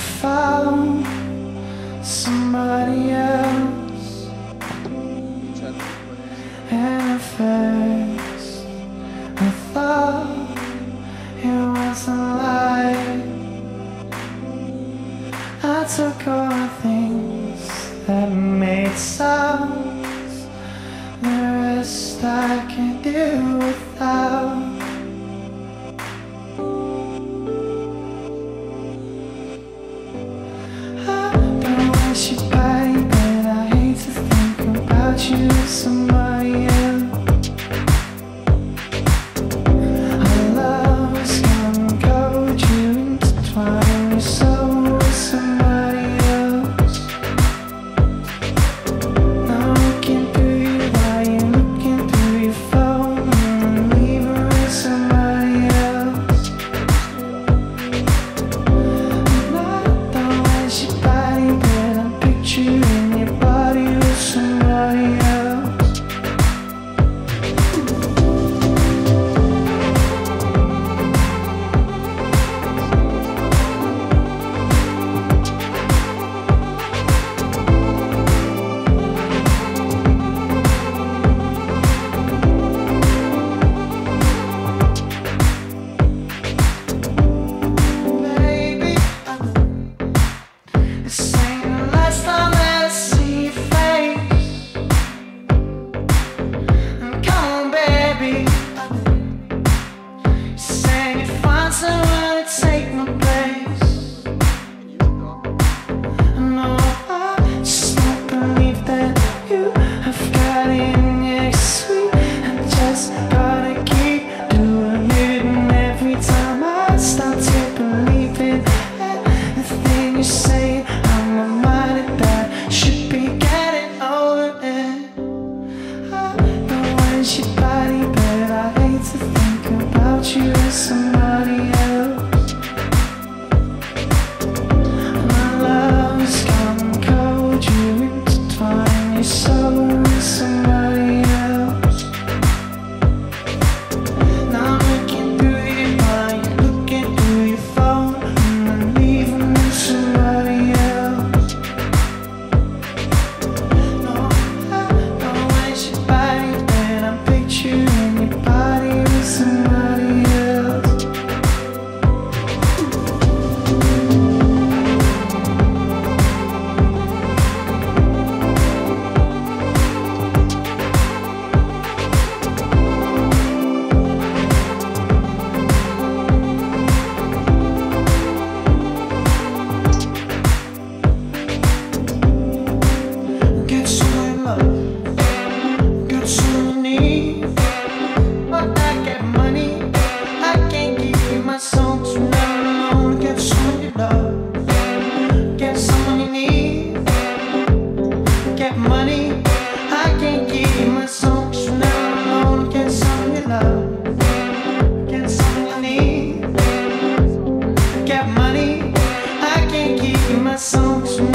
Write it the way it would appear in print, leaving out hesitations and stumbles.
found somebody else, and at first I thought it wasn't life. I took all the things that made sounds, the rest I can't do without. Your body, but I hate to think about you as somebody else. Our love is gonna go, you intertwine your soul with somebody else. Now looking through you while you're looking through your phone, and leaving with somebody else. And I don't want your body, but I'm you in your body with somebody else. Baby, this ain't the last time that I see your face. And come on, baby, you say you find someone to take my place. No, I just don't believe that you have got it next week. I just gotta keep doing it, and every time I start to believe it, everything you say, I'm reminded that should be getting over it. I don't want your body, but I hate to think about you as somebody else. And our love is gone cold, you intertwine your soul with somebody else. Now I'm looking through you while you're looking through your phone, and I'm leaving with somebody else. No, I don't want your body, but I'm picturing your body with somebody else. Get some love, get some need. But I get money, I can't give you my soul to never alone. Get some you love, get someone you need. Get money, I can't give you my soul to never alone. Get someone you love, get someone you need. Get money, I can't give you my soul to